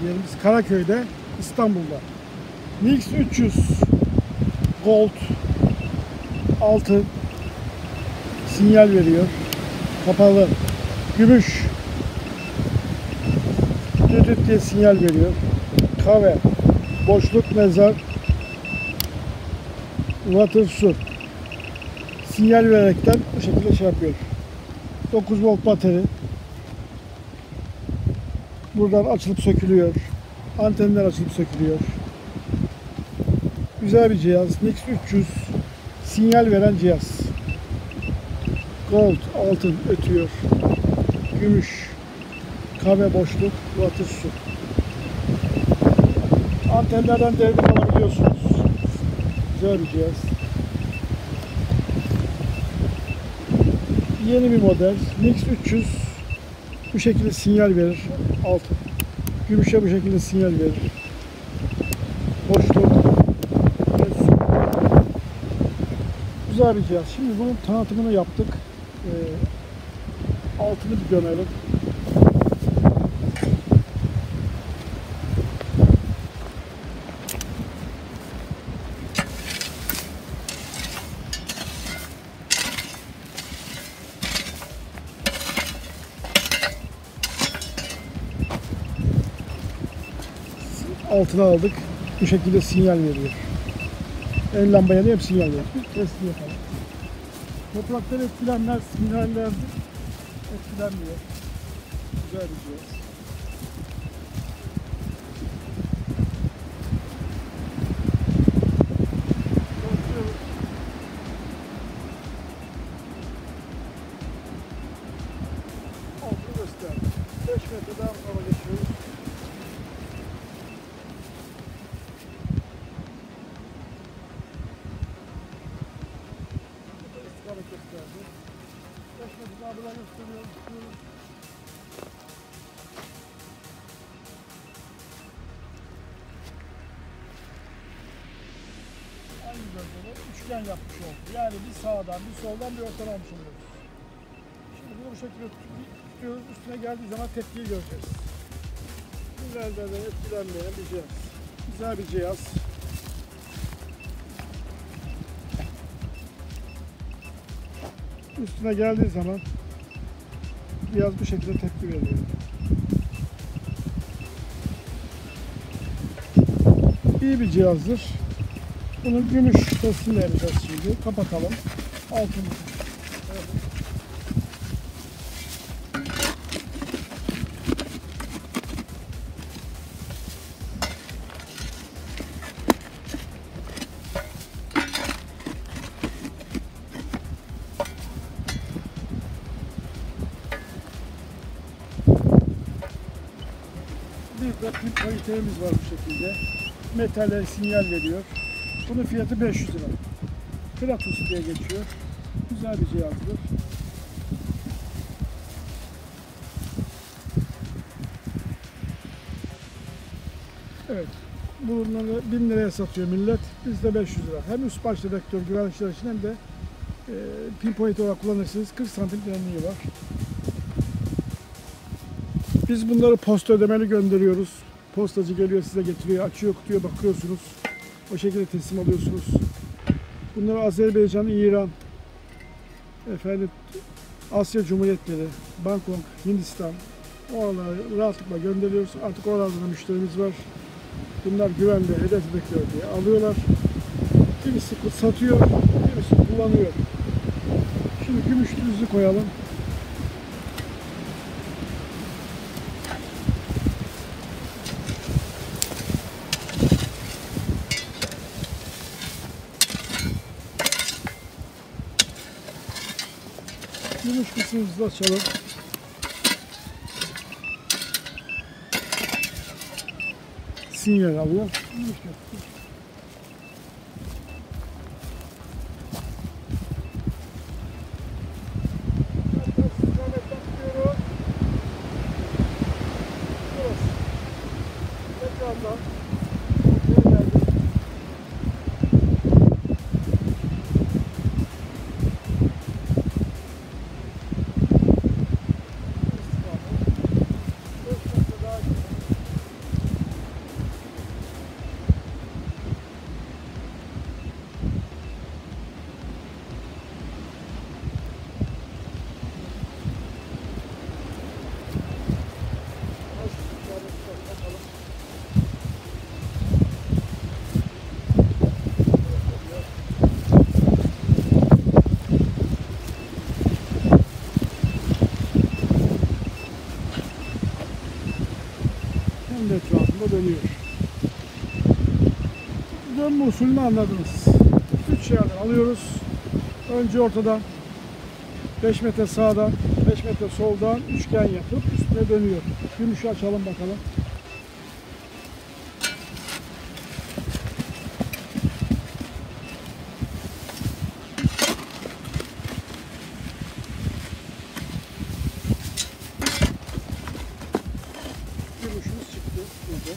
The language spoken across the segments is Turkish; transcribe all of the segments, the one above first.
yerimiz Karaköy'de, İstanbul'da. Nix 300 Gold altın sinyal veriyor. Kapalı. Gümüş düdük diye sinyal veriyor. Kahve, boşluk, mezar, water, su. Sinyal vererekten bu şekilde şey yapıyor. 9 volt bateri. Buradan açılıp sökülüyor. Antenler açılıp sökülüyor. Güzel bir cihaz. Nix 300 sinyal veren cihaz. Gold, altın ötüyor. Gümüş, kahve, boşluk, water, su. Antenlerden devre alabiliyorsunuz. Güzel bir cihaz. Yeni bir model. Nix 300 bu şekilde sinyal verir. Altın. Gümüşe bu şekilde sinyal verir. Boşluk ve su. Güzel bir cihaz. Şimdi bunun tanıtımını yaptık. Altını bir gömelim. Altına aldık. Bu şekilde sinyal veriyor. El lambaya da hep sinyal veriyor. Testini yapalım. Topraktan etkilenmez, mineraller etkilenmiyor. Güzel bir cihaz. Altını gösterdim. 5 metre daha sonra geçiyoruz. Gösterdi. 5 metre daha buradan gösteriyoruz. Aynı bölgede üçgen yapmış oldu. Yani bir sağdan, bir soldan, bir ortadan almış oluyoruz. Şimdi bunu bu şekilde tutuyoruz. Üstüne geldiği zaman tepkiyi göreceğiz. Minerallerden etkilenmeyen bir cihaz. Güzel bir cihaz. Üstüne geldiği zaman cihaz bu şekilde tepki veriyor. İyi bir cihazdır. Bunun gümüş testini yapacağız şimdi. Kapatalım. Altını. Evet. Bir de pil kalitemiz var bu şekilde. Metale sinyal veriyor. Bunun fiyatı 500 lira. Kratos diye geçiyor. Güzel bir cihazdır. Evet. Bunları 1000 liraya satıyor millet. Bizde 500 lira. Hem üst baş dedektör güvenlikler için hem de pinpoint olarak kullanırsınız. 40 santim derinliği var. Biz bunları posta ödemeli gönderiyoruz. Postacı geliyor size getiriyor, açıyor kutuya bakıyorsunuz. O şekilde teslim alıyorsunuz. Bunları Azerbaycan, İran, Asya Cumhuriyetleri, Bangkok, Hindistan oralara rahatlıkla gönderiyoruz. Artık oralarda da müşterimiz var. Bunlar güvenli, hedef bekliyor diye alıyorlar. Kimisi satıyor, kimisi kullanıyor. Şimdi gümüş düzlü koyalım. Gümüş kısmımızı açalım. Sinyal alıyor. Tekrardan Kendi etrafında dönüyor. Dönme usulünü anladınız. 3 yerden alıyoruz. Önce ortadan 5 metre sağdan 5 metre soldan üçgen yapıp üstüne dönüyor. Gümüşü açalım bakalım. Gümüşümüz çıktı burada.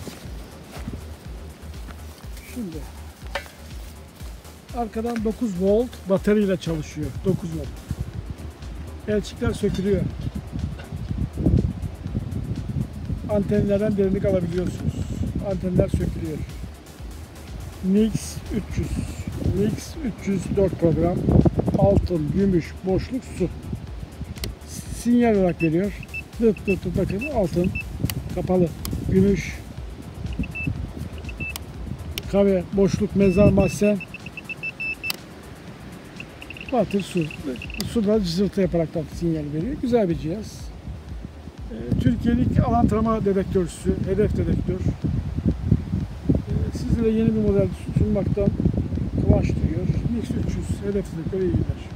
Şimdi arkadan 9 volt bataryayla çalışıyor. 9 volt. Elçikler sökülüyor. Antenlerden derinlik alabiliyorsunuz. Antenler sökülüyor. Nix 300. Nix 304 program. Altın, gümüş, boşluk, su. Sinyal olarak veriyor. Dıt dıt dıt, bakın altın, kapalı, gümüş, kahve, boşluk, mezar, mahzen, batır, su. Suda cızırtı yaparak da sinyal veriyor. Güzel bir cihaz. Türkiye'lik alan tarama dedektörcüsü, hedef dedektör. Sizlere yeni bir model sunmaktan kıvanç duyuyor. Nix 300 hedef dedektörü iyi gider.